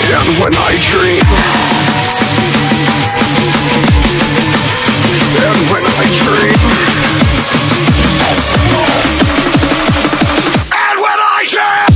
And when I dream, and when I dream, and when I dream.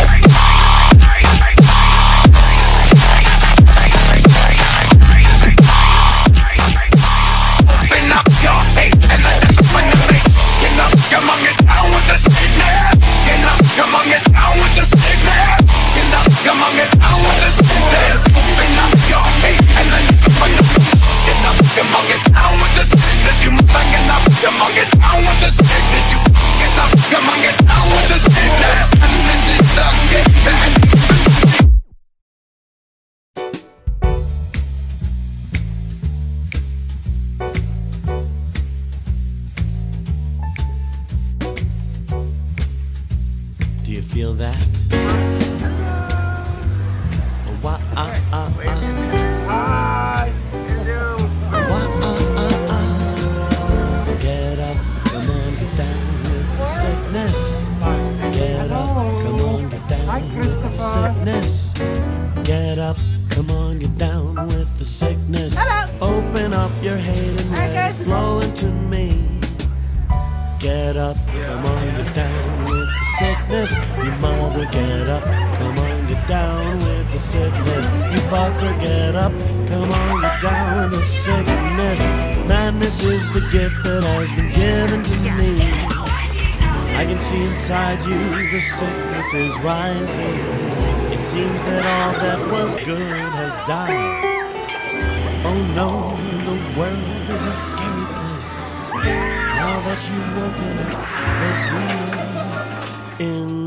Open up your faith and let it open the faith. Get up, come on, get down with the sickness. Get up, come on, get down with the sickness. Get up, come on, get down with the sickness. Open up your faith and let it open the faith. Get up, come on, get down with the sickness. You must get up, come on, get down with the sickness. You get up, come on, get down with the sickness. And this is the gift. Do you feel that? Wah, ah, ah, ah. Wah, ah, ah, ah. Get up, come on, get down with the sickness. Get up, come on, get down with the sickness. Get up, come on, get down with the sickness. Open up your hate and let it flow into me. Get up, come on, get down with the sickness. You mother, get up, come on, get down with the sickness. You fucker, get up, come on, get down with the sickness. Madness is the gift that has been given to me. I can see inside you, the sickness is rising. It seems that all that was good has died. Oh no, the world is a scary place. Now that you've woken up the demon in